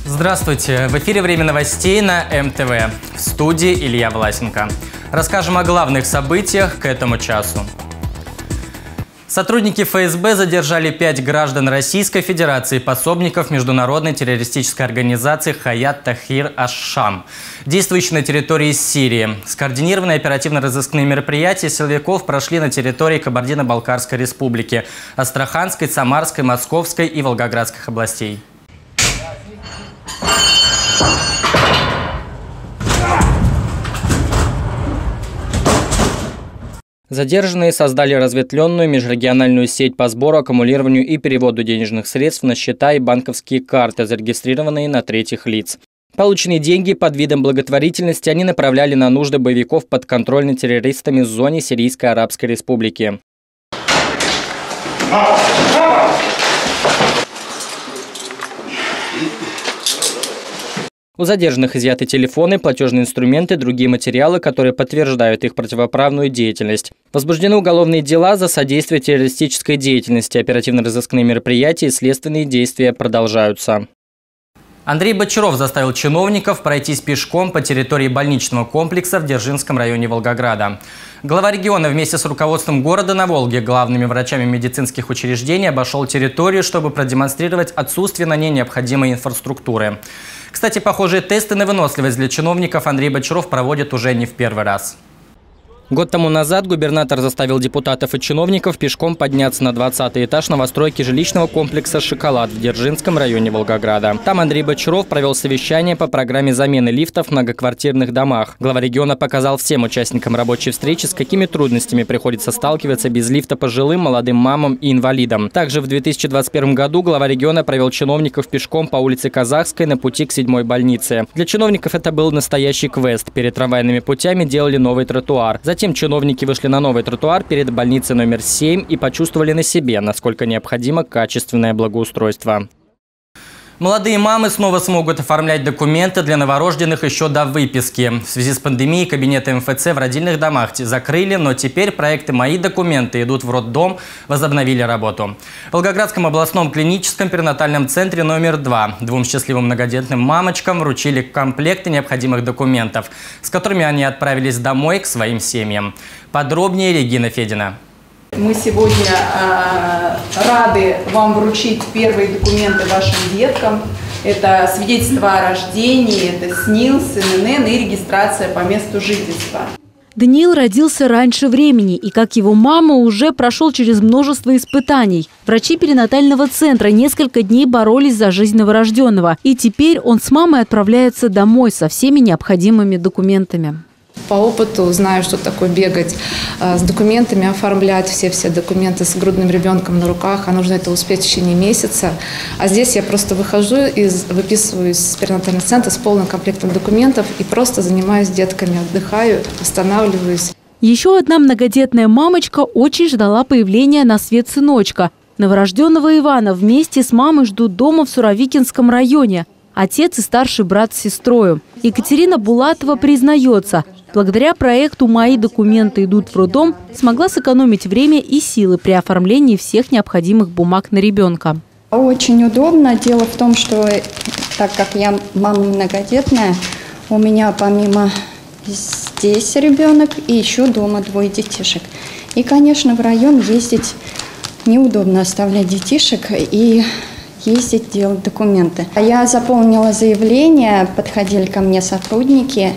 Здравствуйте! В эфире «Время новостей» на МТВ. В студии Илья Власенко. Расскажем о главных событиях к этому часу. Сотрудники ФСБ задержали 5 граждан Российской Федерации, пособников международной террористической организации «Хаят Тахрир аш-Шам», действующей на территории Сирии. Скоординированные оперативно-розыскные мероприятия силовиков прошли на территории Кабардино-Балкарской республики, Астраханской, Самарской, Московской и Волгоградских областей. Задержанные создали разветвленную межрегиональную сеть по сбору, аккумулированию и переводу денежных средств на счета и банковские карты, зарегистрированные на третьих лиц. Полученные деньги под видом благотворительности они направляли на нужды боевиков подконтрольной террористами в зоне Сирийской Арабской Республики. У задержанных изъяты телефоны, платежные инструменты и другие материалы, которые подтверждают их противоправную деятельность. Возбуждены уголовные дела за содействие террористической деятельности, оперативно-розыскные мероприятия и следственные действия продолжаются. Андрей Бочаров заставил чиновников пройтись пешком по территории больничного комплекса в Дзержинском районе Волгограда. Глава региона вместе с руководством города на Волге, главными врачами медицинских учреждений, обошел территорию, чтобы продемонстрировать отсутствие на ней необходимой инфраструктуры. Кстати, похожие тесты на выносливость для чиновников Андрей Бочаров проводит уже не в первый раз. Год тому назад губернатор заставил депутатов и чиновников пешком подняться на 20-й этаж новостройки жилищного комплекса «Шоколад» в Дзержинском районе Волгограда. Там Андрей Бочаров провел совещание по программе замены лифтов в многоквартирных домах. Глава региона показал всем участникам рабочей встречи, с какими трудностями приходится сталкиваться без лифта пожилым, молодым мамам и инвалидам. Также в 2021 году глава региона провел чиновников пешком по улице Казахской на пути к 7-й больнице. Для чиновников это был настоящий квест. Перед трамвайными путями делали новый тротуар. Затем чиновники вышли на новый тротуар перед больницей номер 7 и почувствовали на себе, насколько необходимо качественное благоустройство. Молодые мамы снова смогут оформлять документы для новорожденных еще до выписки. В связи с пандемией кабинеты МФЦ в родильных домах закрыли, но теперь проекты «Мои документы идут в роддом» возобновили работу. В Волгоградском областном клиническом перинатальном центре номер 2 двум счастливым многодетным мамочкам вручили комплекты необходимых документов, с которыми они отправились домой к своим семьям. Подробнее Регина Федина. Мы сегодня рады вам вручить первые документы вашим деткам. Это свидетельство о рождении, это СНИЛС, ННН и регистрация по месту жительства. Даниил родился раньше времени и, как его мама, уже прошел через множество испытаний. Врачи перинатального центра несколько дней боролись за жизнь новорожденного. И теперь он с мамой отправляется домой со всеми необходимыми документами. По опыту знаю, что такое бегать с документами, оформлять все документы с грудным ребенком на руках, а нужно это успеть в течение месяца. А здесь я просто выхожу и выписываюсь с перинатального центра с полным комплектом документов и просто занимаюсь детками, отдыхаю, восстанавливаюсь. Еще одна многодетная мамочка очень ждала появления на свет сыночка. Новорожденного Ивана вместе с мамой ждут дома в Суровикинском районе. Отец и старший брат с сестрой. Екатерина Булатова признается, благодаря проекту «Мои документы идут в роддом» смогла сэкономить время и силы при оформлении всех необходимых бумаг на ребенка. Очень удобно. Дело в том, что так как я мама многодетная, у меня помимо здесь ребенок и еще дома 2 детишек. И, конечно, в район ездить неудобно, оставлять детишек и ездить, делать документы. Я заполнила заявление, подходили ко мне сотрудники,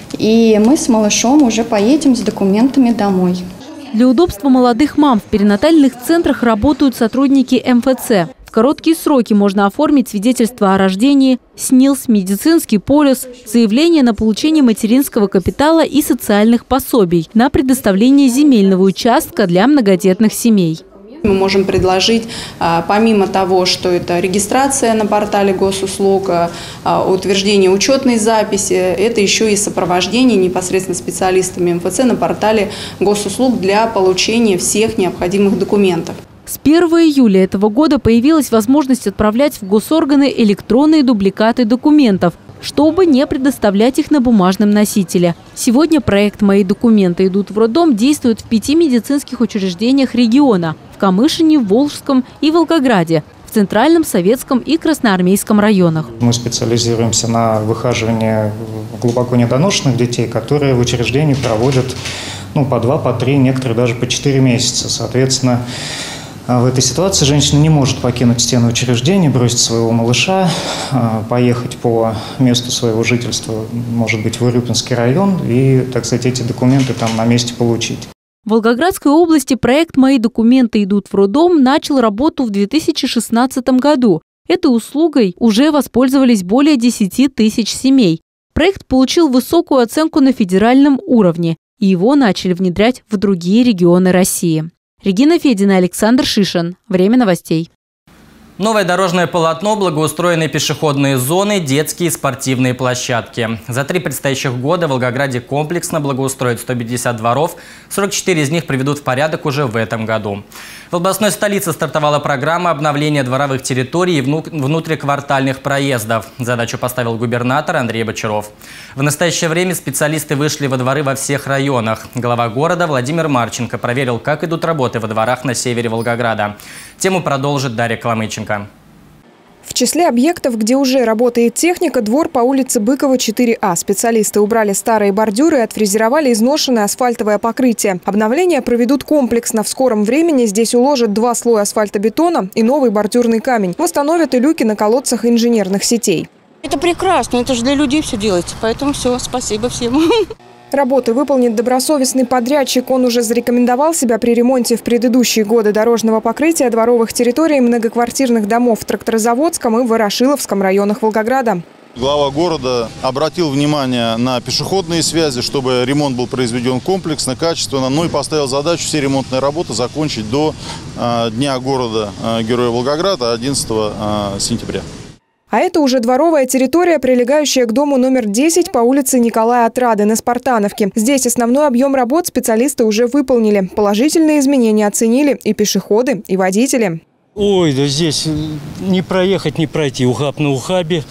и мы с малышом уже поедем с документами домой. Для удобства молодых мам в перинатальных центрах работают сотрудники МФЦ. В короткие сроки можно оформить свидетельство о рождении, СНИЛС, медицинский полис, заявление на получение материнского капитала и социальных пособий, на предоставление земельного участка для многодетных семей. Мы можем предложить, помимо того, что это регистрация на портале госуслуг, утверждение учетной записи, это еще и сопровождение непосредственно специалистами МФЦ на портале госуслуг для получения всех необходимых документов. С 1 июля этого года появилась возможность отправлять в госорганы электронные дубликаты документов, чтобы не предоставлять их на бумажном носителе. Сегодня проект «Мои документы идут в роддом» действует в 5 медицинских учреждениях региона – в Камышине, Волжском и Волгограде. в Центральном, Советском и Красноармейском районах. Мы специализируемся на выхаживании глубоко недоношенных детей, которые в учреждении проводят по 2, по 3, некоторые даже по 4 месяца. Соответственно, в этой ситуации женщина не может покинуть стены учреждения, бросить своего малыша, поехать по месту своего жительства, может быть, в Урюпинский район, и, так сказать, эти документы там на месте получить. В Волгоградской области проект «Мои документы идут в роддом» начал работу в 2016 году. Этой услугой уже воспользовались более 10 тысяч семей. Проект получил высокую оценку на федеральном уровне, и его начали внедрять в другие регионы России. Регина Федина, Александр Шишин. Время новостей. Новое дорожное полотно, благоустроенные пешеходные зоны, детские и спортивные площадки. За 3 предстоящих года в Волгограде комплексно благоустроят 150 дворов, 44 из них приведут в порядок уже в этом году. В областной столице стартовала программа обновления дворовых территорий и внутриквартальных проездов. Задачу поставил губернатор Андрей Бочаров. В настоящее время специалисты вышли во дворы во всех районах. Глава города Владимир Марченко проверил, как идут работы во дворах на севере Волгограда. Тему продолжит Дарья Коломыченко. В числе объектов, где уже работает техника, двор по улице Быкова, 4А. Специалисты убрали старые бордюры и отфрезеровали изношенное асфальтовое покрытие. Обновление проведут комплексно. В скором времени здесь уложат 2 слоя асфальтобетона и новый бордюрный камень. Восстановят и люки на колодцах инженерных сетей. Это прекрасно, это же для людей все делается. Поэтому все, спасибо всем. Работы выполнит добросовестный подрядчик. Он уже зарекомендовал себя при ремонте в предыдущие годы дорожного покрытия дворовых территорий многоквартирных домов в Тракторозаводском и Ворошиловском районах Волгограда. Глава города обратил внимание на пешеходные связи, чтобы ремонт был произведен комплексно, качественно, и поставил задачу все ремонтные работы закончить до Дня города Героя Волгограда 11 сентября. А это уже дворовая территория, прилегающая к дому номер 10 по улице Николая Отрады на Спартановке. Здесь основной объем работ специалисты уже выполнили. Положительные изменения оценили и пешеходы, и водители. Ой, да здесь не проехать, не пройти. Ухаб на ухабе,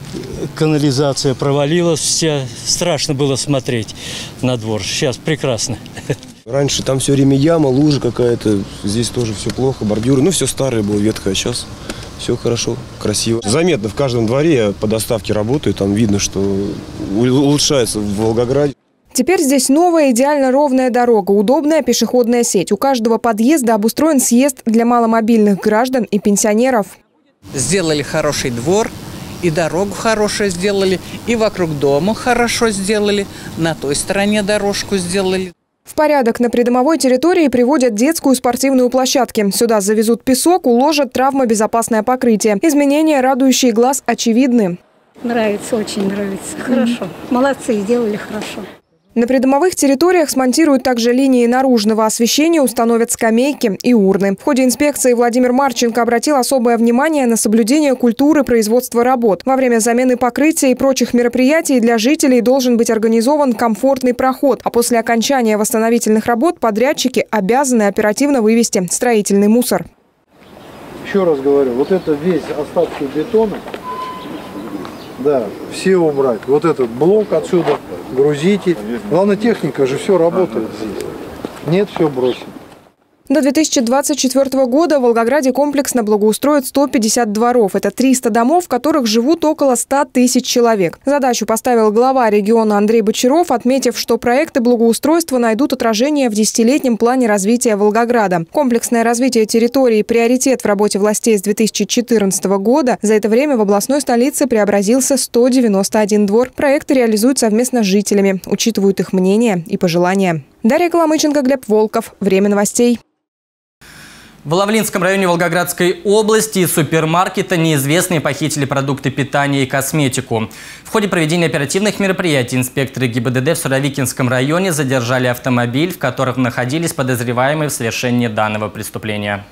канализация провалилась вся. Страшно было смотреть на двор. Сейчас прекрасно. Раньше там все время яма, лужа какая-то. Здесь тоже все плохо, бордюры. Все старое было, ветхое, а сейчас... Все хорошо, красиво. Заметно в каждом дворе, я по доставке работаю, там видно, что улучшается в Волгограде. Теперь здесь новая идеально ровная дорога, удобная пешеходная сеть. У каждого подъезда обустроен съезд для маломобильных граждан и пенсионеров. Сделали хороший двор, и дорогу хорошую сделали, и вокруг дома хорошо сделали, на той стороне дорожку сделали. В порядок на придомовой территории приводят детскую спортивную площадку. Сюда завезут песок, уложат травмобезопасное покрытие. Изменения, радующие глаз, очевидны. Нравится, очень нравится. Хорошо. Молодцы, сделали хорошо. На придомовых территориях смонтируют также линии наружного освещения, установят скамейки и урны. В ходе инспекции Владимир Марченко обратил особое внимание на соблюдение культуры производства работ. Во время замены покрытия и прочих мероприятий для жителей должен быть организован комфортный проход. А после окончания восстановительных работ подрядчики обязаны оперативно вывести строительный мусор. Еще раз говорю, вот это весь остатки бетона, да, все убрать. Вот этот блок отсюда грузите. Главное, техника же все работает здесь. Нет, все бросим. До 2024 года в Волгограде комплексно благоустроят 150 дворов. Это 300 домов, в которых живут около 100 тысяч человек. Задачу поставил глава региона Андрей Бочаров, отметив, что проекты благоустройства найдут отражение в 10-летнем плане развития Волгограда. Комплексное развитие территории – приоритет в работе властей с 2014 года. За это время в областной столице преобразился 191 двор. Проекты реализуют совместно с жителями, учитывают их мнение и пожелания. Дарья Коломыченко, Глеб Волков. Время новостей. В Лавлинском районе Волгоградской области из супермаркета неизвестные похитили продукты питания и косметику. В ходе проведения оперативных мероприятий инспекторы ГИБДД в Суровикинском районе задержали автомобиль, в котором находились подозреваемые в совершении данного преступления.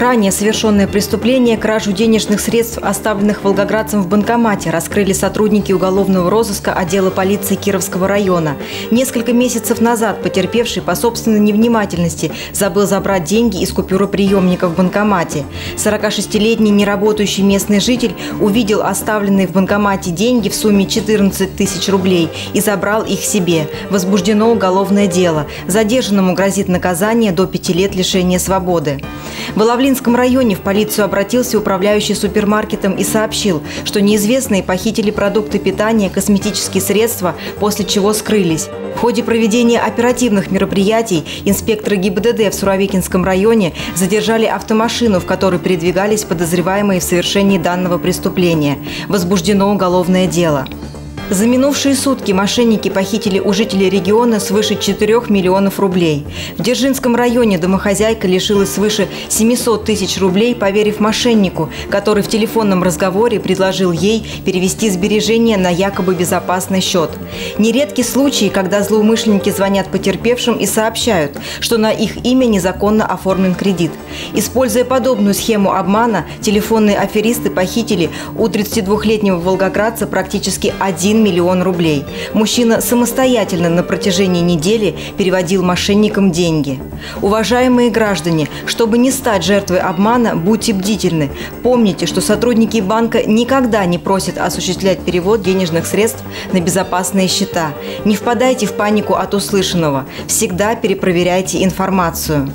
Ранее совершенное преступление, кражу денежных средств, оставленных волгоградцем в банкомате, раскрыли сотрудники уголовного розыска отдела полиции Кировского района. Несколько месяцев назад потерпевший по собственной невнимательности забыл забрать деньги из купюроприемника в банкомате. 46-летний неработающий местный житель увидел оставленные в банкомате деньги в сумме 14 тысяч рублей и забрал их себе. Возбуждено уголовное дело. Задержанному грозит наказание до 5 лет лишения свободы. В Лавлинском районе в полицию обратился управляющий супермаркетом и сообщил, что неизвестные похитили продукты питания, косметические средства, после чего скрылись. В ходе проведения оперативных мероприятий инспекторы ГИБДД в Суровикинском районе задержали автомашину, в которой передвигались подозреваемые в совершении данного преступления. Возбуждено уголовное дело. За минувшие сутки мошенники похитили у жителей региона свыше 4 миллионов рублей. В Дзержинском районе домохозяйка лишилась свыше 700 тысяч рублей, поверив мошеннику, который в телефонном разговоре предложил ей перевести сбережения на якобы безопасный счет. Нередки случаи, когда злоумышленники звонят потерпевшим и сообщают, что на их имя незаконно оформлен кредит. Используя подобную схему обмана, телефонные аферисты похитили у 32-летнего волгоградца практически 1 миллион рублей. Мужчина самостоятельно на протяжении недели переводил мошенникам деньги. Уважаемые граждане, чтобы не стать жертвой обмана, будьте бдительны. Помните, что сотрудники банка никогда не просят осуществлять перевод денежных средств на безопасные счета. Не впадайте в панику от услышанного. Всегда перепроверяйте информацию.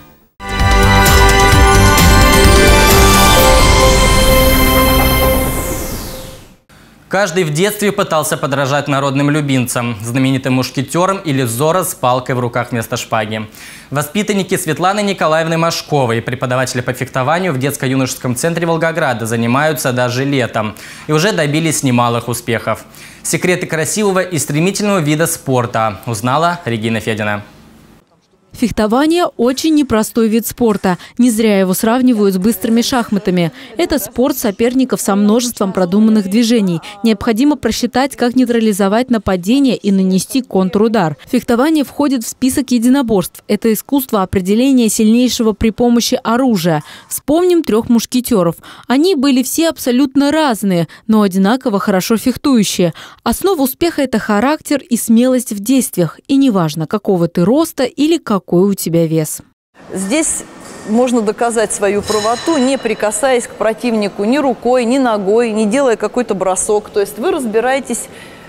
Каждый в детстве пытался подражать народным любимцам, знаменитым мушкетерам или Зорро с палкой в руках вместо шпаги. Воспитанники Светланы Николаевны Машковой, преподаватели по фехтованию в детско-юношеском центре Волгограда, занимаются даже летом и уже добились немалых успехов. Секреты красивого и стремительного вида спорта узнала Регина Федина. Фехтование – очень непростой вид спорта. Не зря его сравнивают с быстрыми шахматами. Это спорт соперников со множеством продуманных движений. Необходимо просчитать, как нейтрализовать нападение и нанести контрудар. Фехтование входит в список единоборств. Это искусство определения сильнейшего при помощи оружия. Вспомним 3 мушкетеров. Они были все абсолютно разные, но одинаково хорошо фехтующие. Основа успеха – это характер и смелость в действиях. И неважно, какого ты роста или какой у тебя вес. Здесь можно доказать свою правоту, не прикасаясь к противнику ни рукой, ни ногой, не делая какой-то бросок. То есть вы разбираетесь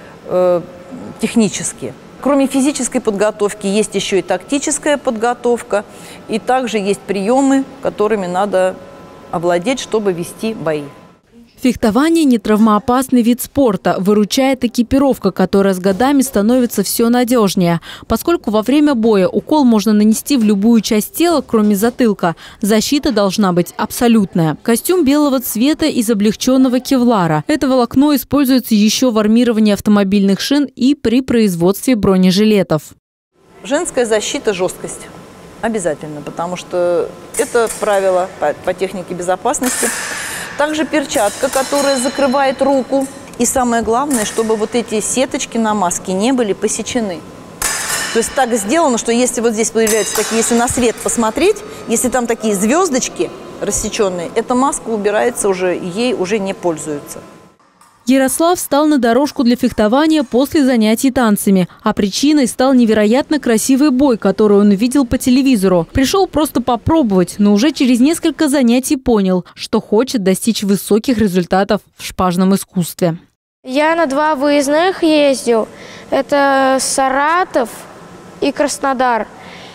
технически. Кроме физической подготовки есть еще и тактическая подготовка. И также есть приемы, которыми надо овладеть, чтобы вести бои. Фехтование – не травмоопасный вид спорта. Выручает экипировка, которая с годами становится все надежнее. Поскольку во время боя укол можно нанести в любую часть тела, кроме затылка, защита должна быть абсолютная. Костюм белого цвета из облегченного кевлара. Это волокно используется еще в армировании автомобильных шин и при производстве бронежилетов. Женская защита – жесткость. Обязательно, потому что это правило по технике безопасности. Также перчатка, которая закрывает руку. И самое главное, чтобы вот эти сеточки на маске не были посечены. То есть так сделано, что если вот здесь появляются такие, если на свет посмотреть, если там такие звездочки рассеченные, эта маска убирается уже, ей уже не пользуются. Ярослав встал на дорожку для фехтования после занятий танцами. А причиной стал невероятно красивый бой, который он увидел по телевизору. Пришел просто попробовать, но уже через несколько занятий понял, что хочет достичь высоких результатов в шпажном искусстве. Я на 2 выездных ездил. Это Саратов и Краснодар.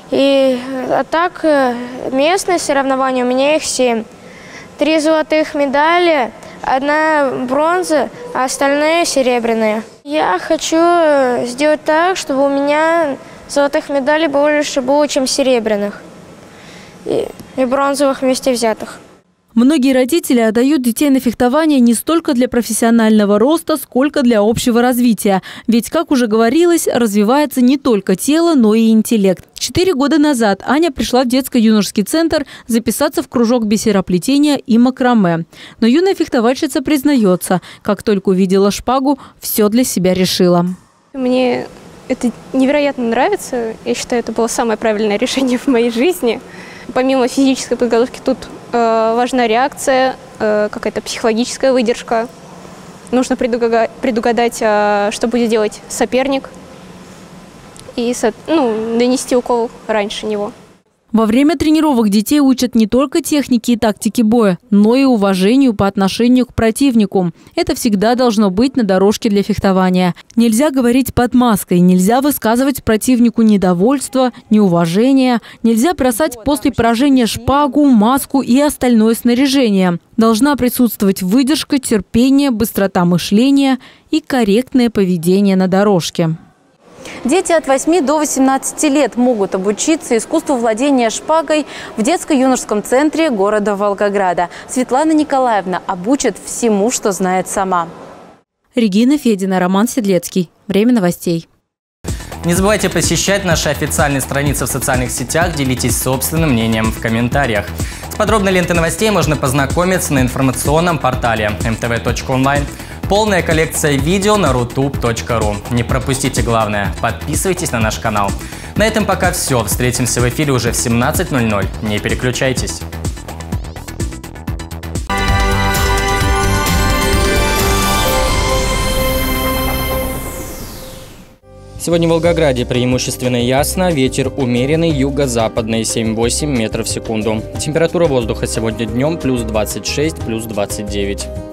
А так местные соревнования, у меня их 7. 3 золотых медали, 1 бронза, а остальные серебряные. Я хочу сделать так, чтобы у меня золотых медалей больше было, чем серебряных. И бронзовых вместе взятых. Многие родители отдают детей на фехтование не столько для профессионального роста, сколько для общего развития. Ведь, как уже говорилось, развивается не только тело, но и интеллект. 4 года назад Аня пришла в детско-юношеский центр записаться в кружок бисероплетения и макраме. Но юная фехтовальщица признается, как только увидела шпагу, все для себя решила. Мне это невероятно нравится. Я считаю, это было самое правильное решение в моей жизни. Помимо физической подготовки, тут важна реакция, какая-то психологическая выдержка. Нужно предугадать, что будет делать соперник, и нанести укол раньше него. Во время тренировок детей учат не только технике и тактике боя, но и уважению по отношению к противнику. Это всегда должно быть на дорожке для фехтования. Нельзя говорить под маской, нельзя высказывать противнику недовольство, неуважение, нельзя бросать после поражения шпагу, маску и остальное снаряжение. Должна присутствовать выдержка, терпение, быстрота мышления и корректное поведение на дорожке. Дети от 8 до 18 лет могут обучиться искусству владения шпагой в детско-юношеском центре города Волгограда. Светлана Николаевна обучит всему, что знает сама. Регина Федина, Роман Седлецкий. Время новостей. Не забывайте посещать наши официальные страницы в социальных сетях, делитесь собственным мнением в комментариях. С подробной лентой новостей можно познакомиться на информационном портале mtv.online. Полная коллекция видео на rutube.ru. Не пропустите главное. Подписывайтесь на наш канал. На этом пока все. Встретимся в эфире уже в 17:00. Не переключайтесь. Сегодня в Волгограде преимущественно ясно, ветер умеренный, юго-западный 7-8 метров в секунду. Температура воздуха сегодня днем +26, +29.